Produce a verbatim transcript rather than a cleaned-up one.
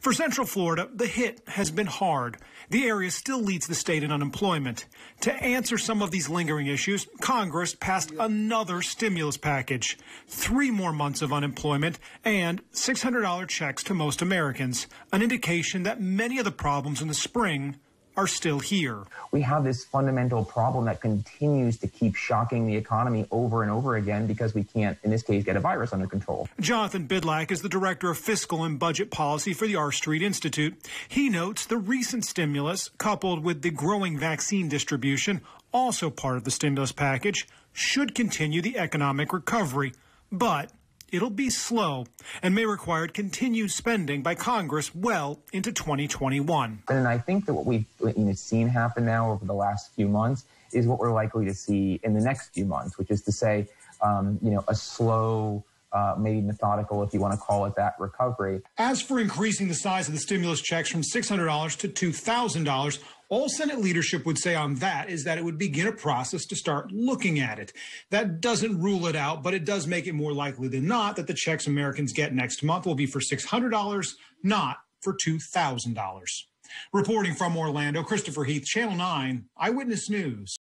For Central Florida, the hit has been hard. The area still leads the state in unemployment. To answer some of these lingering issues, Congress passed another stimulus package, three more months of unemployment, and six hundred dollars checks to most Americans, an indication that many of the problems in the spring are still here. We have this fundamental problem that continues to keep shocking the economy over and over again because we can't, in this case, get a virus under control. Jonathan Bidlack is the director of fiscal and budget policy for the R Street Institute. He notes the recent stimulus, coupled with the growing vaccine distribution, also part of the stimulus package, should continue the economic recovery. But it'll be slow and may require continued spending by Congress well into twenty twenty-one. And I think that what we've you know, seen happen now over the last few months is what we're likely to see in the next few months, which is to say, um, you know, a slow, uh, maybe methodical, if you want to call it that, recovery. As for increasing the size of the stimulus checks from six hundred dollars to two thousand dollars, all Senate leadership would say on that is that it would begin a process to start looking at it. That doesn't rule it out, but it does make it more likely than not that the checks Americans get next month will be for six hundred dollars, not for two thousand dollars. Reporting from Orlando, Christopher Heath, Channel nine, Eyewitness News.